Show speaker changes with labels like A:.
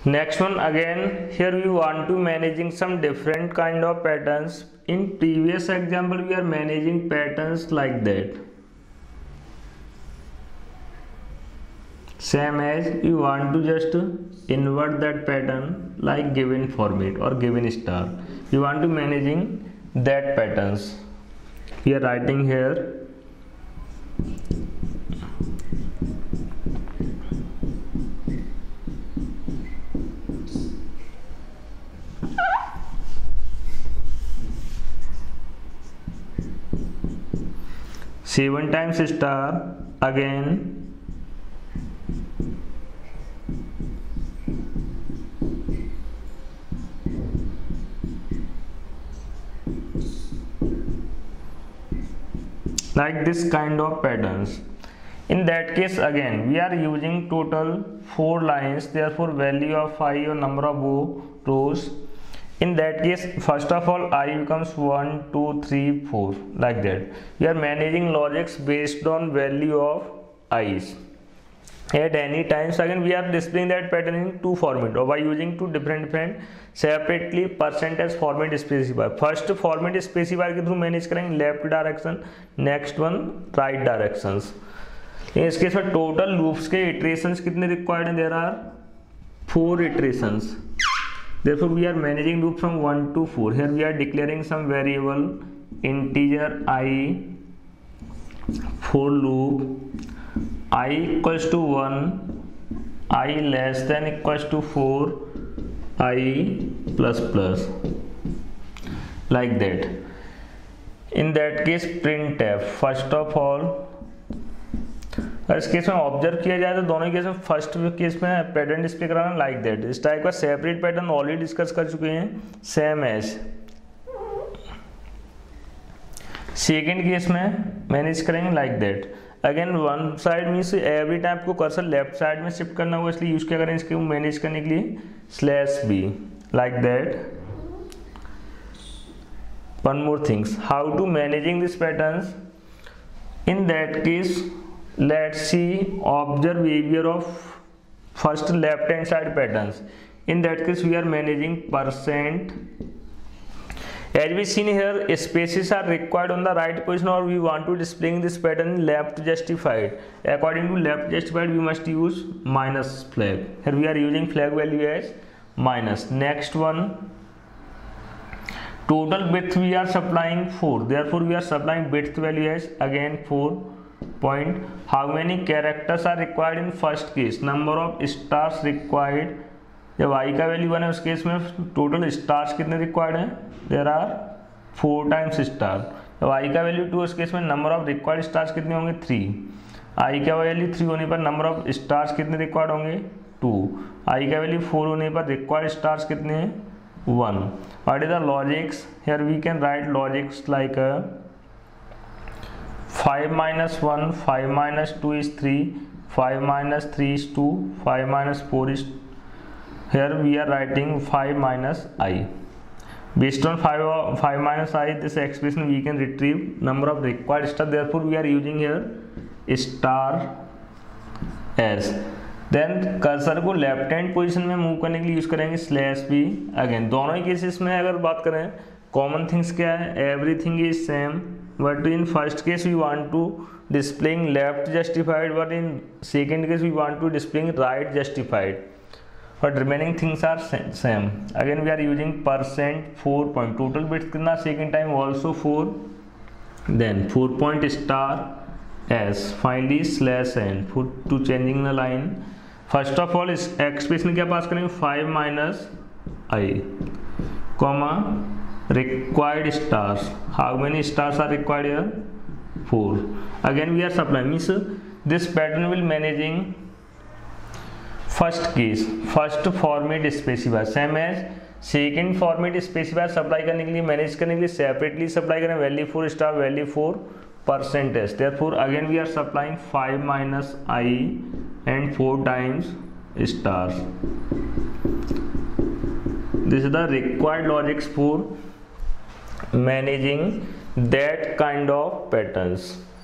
A: Next one, again here we want to managing some different kind of patterns. In previous example we are managing patterns like that, same as you want to just invert that pattern like given format or given star. You want to managing that patterns. We are writing here seven times star, again like this kind of patterns. In that case again we are using total 4 lines, therefore value of I or number of rows. In that case first of all I becomes 1 2 3 4 like that. We are managing logics based on value of i's at any times. Again we are displaying that pattern in two format or by using two different separately percentage format specifier. First format specifier के through manage करेंगे left direction, next one right directions. इस case में total loops के iterations कितने required हैं? There are 4 iterations. Therefore we are managing loop from 1 to 4. Here we are declaring some variable integer I for loop I equals to 1, I less than equals to 4, I plus plus like that. In that case printf, first of all अगर इस case में observe किया जाए तो दोनों case में first case में pattern display कराना लाइक दैट. इस टाइप का सेपरेट पैटर्न ऑलरेडी डिस्कस कर चुके हैं. सेम एज सेकेंड केस में मैनेज करेंगे like that. Again one side means every time को कर्सर लेफ्ट साइड में शिफ्ट करना होगा, इसलिए यूज क्या करें इसके मैनेज करने के लिए slash b like that. One more things how to managing this patterns. In that case let's see observe behavior of first left hand side patterns. In that case we are managing percent. As we seen here spaces are required on the right position or we want to displaying this pattern in left justified. According to left justified we must use minus flag. Here we are using flag value as minus. Next one, total width we are supplying 4, therefore we are supplying width value as again 4 point. How many characters are required in first case? Number of stars required. जब i का value 1 है उस case में total stars कितने required हैं? There are 4 times star. जब i का value 2 उस केस में नंबर ऑफ रिक्वायर्ड स्टार्स कितने होंगे? 3. i का वैल्यू 3 होने पर नंबर ऑफ स्टार्स कितने रिक्वायर्ड होंगे? 2. i का वैल्यू 4 होने पर रिक्वायर्ड स्टार्स कितने हैं? 1. What is the logics? Here we can write logics like 5 minus 1, 5 minus 2 is 3, 5 minus 3 is 2, 5 minus 4 is, here we are writing 5 minus I. Based on 5 minus I, this expression we can retrieve number of required star, therefore we are using here star as. Then cursor को left hand position में move करने के लिए use करेंगे slash B. Again दोनों ही cases में अगर बात करें कॉमन थिंग्स क्या है? Everything is same, but in first case we want to displaying left justified, but in second case we want to displaying right justified, but remaining things are same. Again we are using percent 4 point. Total bits कितना? second time also 4, then 4 point star s, finally slash n for to changing the line. First of all इस expression क्या pass करेंगे? 5 minus I comma required stars. How many stars are required here? 4. Again we are supplying, means this pattern will managing first case first format specifier, same as second format specifier supply करने के लिए manage करने के लिए separately supply करें value 4 star value 4 percentage. therefore again we are supplying 5 minus I and 4 times stars. This is the required logics for managing that kind of patterns.